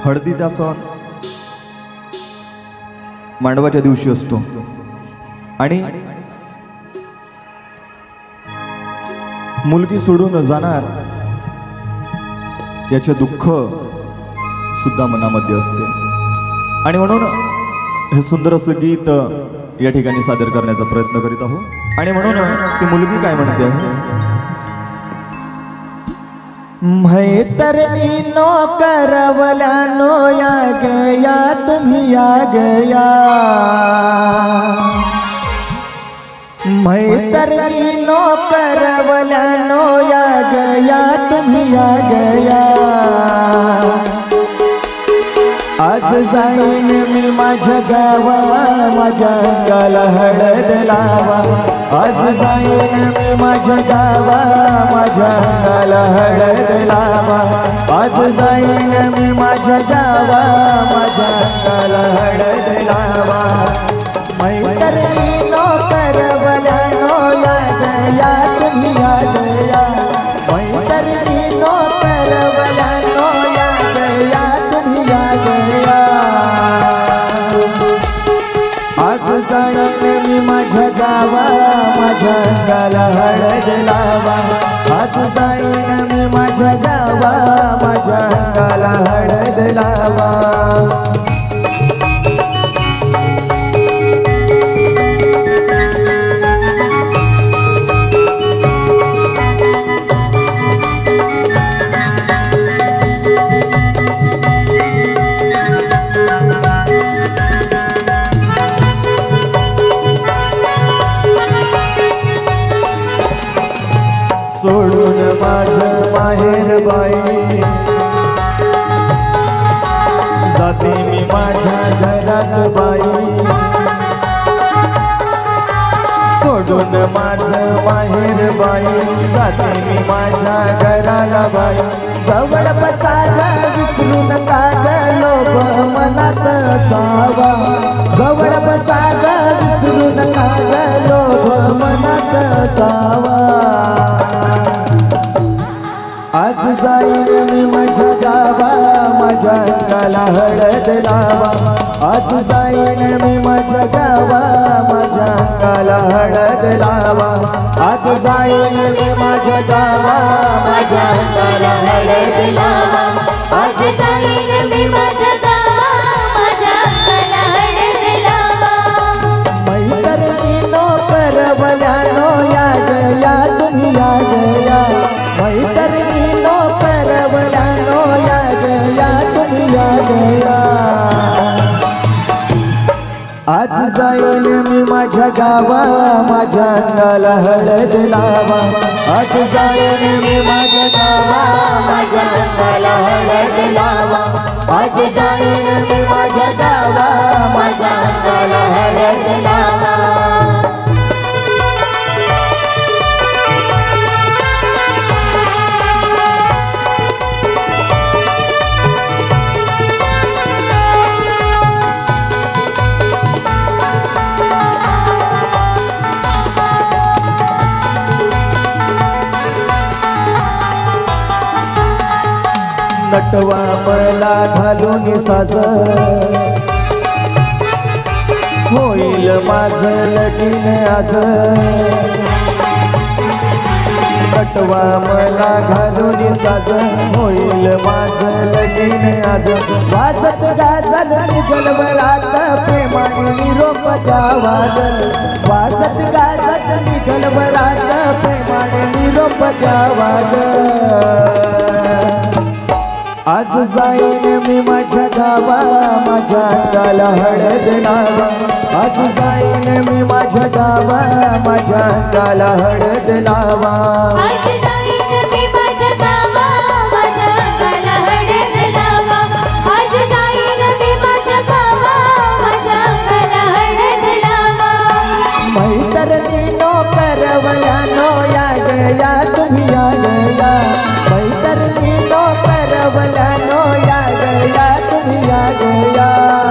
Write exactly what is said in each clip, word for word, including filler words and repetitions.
हळदीचा सण मांडवाच्या दिवशी असतो आणि मुलगी सोडून जाणार याचे दुःख सुद्धा मनामध्ये असते आणि म्हणून हे सुंदर असं गीत या ठिकाणी सादर करण्याचा प्रयत्न करीत आहोत आणि म्हणून ती मुलगी काय म्हणते आहे, मैतरनी नो करवला नो या गया तुम्ही या गया, मैतरनी नो करवला नो या गया तुम्ही या गया, आज जाईन मी माझ्या गावा माझ्या अंगाला हळद लावा, आज जाईन मी माझ्या गावा माझ्या अंगाला हळद लावा, आज जाईन मी माझ्या गावा माझ्या अंगाला हळद लावा, मैतरनी नो करवला नो या गया तुम्ही या गया, मैतरनी नो करवला नो या गया तुम्ही या गया, आज जाईन मी माझ्या गावा माझ्या अंगाला हळद लावा, आज जाईन मी माझ्या गावा माझ्या अंगाला हळद लावा, सोडून माझं माहेर बाई जाते मी माझ्या घरात बाई, सोडून माझं माहेर बाई जाते मी माझ्या घराला बाई, जवळ बसागा विसरू नका ग लोभ मनात असावा, जवळ बसागा विसरू नका ग लोभ मनात असावा, आज जाईन मी माझ्या गावा माझ्या अंगाला हळद लावा, आज जाईन मी माझ्या गावा माझ्या अंगाला हळद लावा, आज जाईन मी माझ्या गावा माझ्या अंगाला हळद लावा, आज जाईन मी माझ्या गावा माझ्या अंगाला हळद लावा, मैतरनी नो करवला नो या गया तुम्ही या गया, मैतरनी नो करवला नो या गया तुम्ही या गया, आज जाईन मी माझ्या गावा माझ्या अंगाला हळद लावा, आज जाईन मी माझ्या गावा माझ्या अंगाला हळद लावा, आज जाईन मी माझ्या गावा माझ्या अंगाला हळद लावा, नटवा मला घालून साज होईल माझं लगीन आज, नटवा मला घालून साज होईल माझं लगीन आज, वाजत गाजल निगलवरात प्रेमाने निरोप द्यावा, वाजत गाजत निगलवरात प्रेमाने निरोप द्यावा, आज जाईन मी माझ्या गावा माझ्या अंगाला हळद लावा, आज जाईन मी माझ्या गावा माझ्या अंगाला हळद लावा, आज जाईन मी माझ्या गावा माझ्या अंगाला हळद लावा, आज जाईन मी माझ्या गावा माझ्या अंगाला हळद लावा, मैतरनी नो करवला नो या गया तुम्ही या गया, मैतरनी नो करवला नो या गया तुम्ही या गया,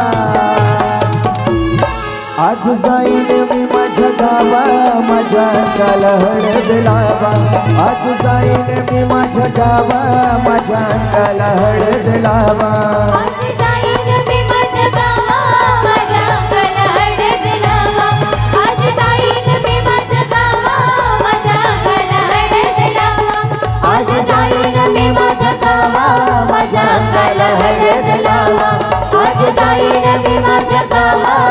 आज जाईन मी माझ्या गावा माझ्या अंगाला हळद लावा, आज जाईन मी माझ्या गावा माझ्या अंगाला हळद लावा, मी माझ्या गावा